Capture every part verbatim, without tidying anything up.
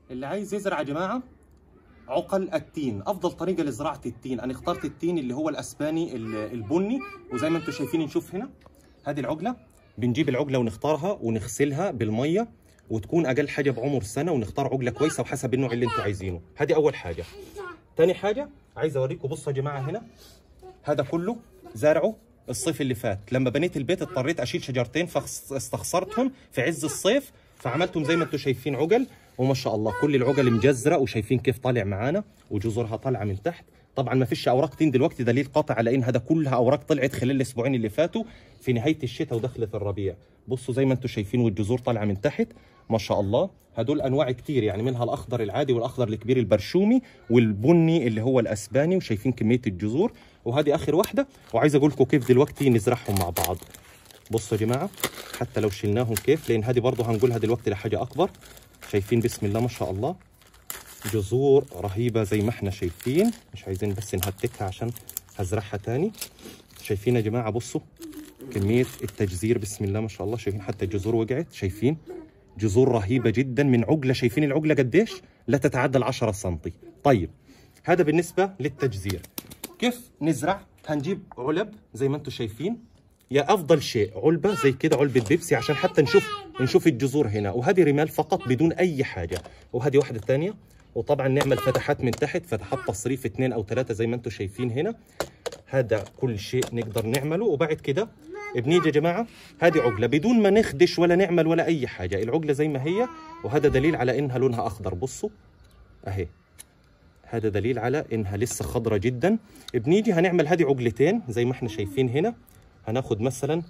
اللي عايز يزرع يا جماعه عقل التين، افضل طريقه لزراعه التين. انا اخترت التين اللي هو الاسباني البني، وزي ما انتم شايفين نشوف هنا هذه العقله. بنجيب العقله ونختارها ونغسلها بالميه، وتكون اقل حاجه بعمر سنه، ونختار عقله كويسه وحسب النوع اللي انتم عايزينه. هذه اول حاجه. ثاني حاجه عايز اوريكم، بصوا يا جماعه هنا هذا كله زارعه الصيف اللي فات. لما بنيت البيت اضطريت اشيل شجرتين فاستخسرتهم في عز الصيف، فعملتهم زي ما انتم شايفين عقل، وما شاء الله كل العقل مجزره، وشايفين كيف طالع معانا وجذورها طالعه من تحت. طبعا ما فيش اوراق تين دلوقتي، دليل قاطع على ان هذا كلها اوراق طلعت خلال الاسبوعين اللي فاتوا في نهايه الشتاء ودخلت الربيع. بصوا زي ما انتم شايفين والجذور طالعه من تحت ما شاء الله. هدول انواع كثير يعني، منها الاخضر العادي والاخضر الكبير البرشومي والبني اللي هو الاسباني، وشايفين كميه الجذور. وهذه اخر واحده، وعايز اقول لكم كيف دلوقتي نزرعهم مع بعض. بصوا يا جماعه حتى لو شلناهم كيف، لان هذه برضه هنقولها دلوقتي لحاجه اكبر. شايفين بسم الله ما شاء الله جذور رهيبه زي ما احنا شايفين، مش عايزين بس نهتكها عشان هزرعها تاني. شايفين يا جماعه بصوا كميه التجزير بسم الله ما شاء الله، شايفين حتى الجذور وقعت، شايفين جذور رهيبه جدا من عقله. شايفين العقله قديش؟ لا تتعدى ال عشرة سم. طيب هذا بالنسبه للتجزير. كيف نزرع؟ هنجيب علب زي ما انتم شايفين، يا افضل شيء علبه زي كده، علبه بيبسي، عشان حتى نشوف نشوف الجذور هنا. وهذه رمال فقط بدون اي حاجه. وهذه واحده ثانيه. وطبعا نعمل فتحات من تحت، فتحات تصريف اثنين او ثلاثه زي ما انتم شايفين هنا. هذا كل شيء نقدر نعمله. وبعد كده بنيجي يا جماعه هذه عقله بدون ما نخدش ولا نعمل ولا اي حاجه، العقله زي ما هي، وهذا دليل على انها لونها اخضر. بصوا اهي، هذا دليل على انها لسه خضره جدا. بنيجي هنعمل هذه عقلتين زي ما احنا شايفين هنا، هناخد مثلا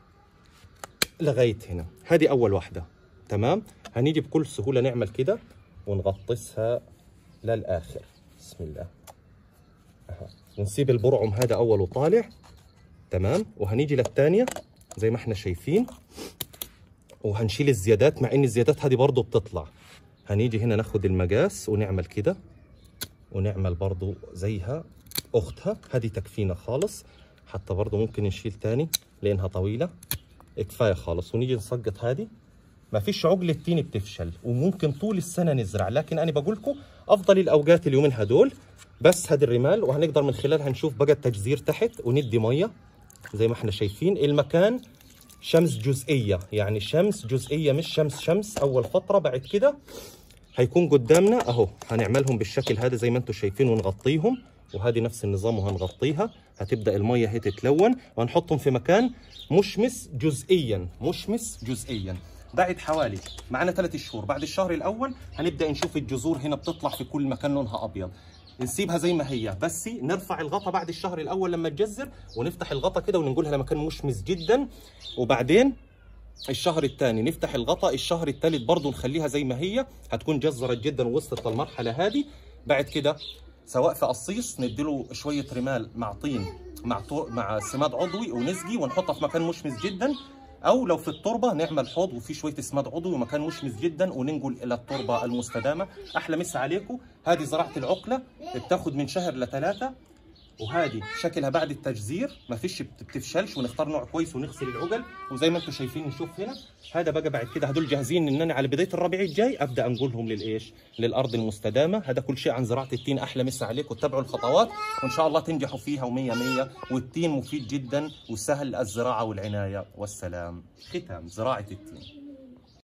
لغايه هنا، هذه اول واحده تمام. هنيجي بكل سهوله نعمل كده ونغطسها للاخر بسم الله. أه. ونسيب البرعم هذا اول وطالع تمام. وهنيجي للثانيه زي ما احنا شايفين، وهنشيل الزيادات، مع ان الزيادات هذه برضه بتطلع. هنيجي هنا ناخد المقاس ونعمل كده، ونعمل برضه زيها اختها، هذه تكفينا خالص. حتى برضه ممكن نشيل ثاني لانها طويله، كفايه خالص. ونيجي نسقط هذه. ما فيش عقله تين بتفشل، وممكن طول السنه نزرع، لكن انا بقول لكم افضل الاوقات اليومين هدول. بس هذه الرمال، وهنقدر من خلالها نشوف بقى التجزير تحت، وندي ميه زي ما احنا شايفين. المكان شمس جزئيه، يعني شمس جزئيه مش شمس شمس اول فتره، بعد كده هيكون قدامنا اهو. هنعملهم بالشكل هذا زي ما انتم شايفين ونغطيهم، وهذه نفس النظام وهنغطيها. هتبدا الميه هي تتلون، وهنحطهم في مكان مشمس جزئيا، مشمس جزئيا. بعد حوالي معنا ثلاث شهور، بعد الشهر الاول هنبدا نشوف الجذور هنا بتطلع في كل مكان لونها ابيض. نسيبها زي ما هي، بس نرفع الغطا بعد الشهر الاول لما تجزر، ونفتح الغطا كده ونقولها لمكان مشمس جدا. وبعدين الشهر الثاني نفتح الغطا، الشهر الثالث برضه نخليها زي ما هي، هتكون جزرت جدا ووصلت للمرحله هذه. بعد كده سواء في قصيص نديله شويه رمال مع طين مع مع سماد عضوي ونسقي ونحطها في مكان مشمس جدا، او لو في التربه نعمل حوض وفيه شويه سماد عضوي ومكان مشمس جدا وننقل الى التربه المستدامه. احلى مسا عليكم. هذه زراعه العقله بتاخد من شهر لثلاثه، وهذه شكلها بعد التجزير ما فيش بتفشلش، ونختار نوع كويس ونغسل العقل. وزي ما انتم شايفين نشوف هنا هذا بقى بعد كده هدول جاهزين ان انا على بدايه الربيع الجاي ابدا انقلهم للايش؟ للارض المستدامه. هذا كل شيء عن زراعه التين. احلى مسا عليكم، تتبعوا الخطوات وان شاء الله تنجحوا فيها ومية مية. والتين مفيد جدا وسهل الزراعه والعنايه. والسلام. ختام زراعه التين.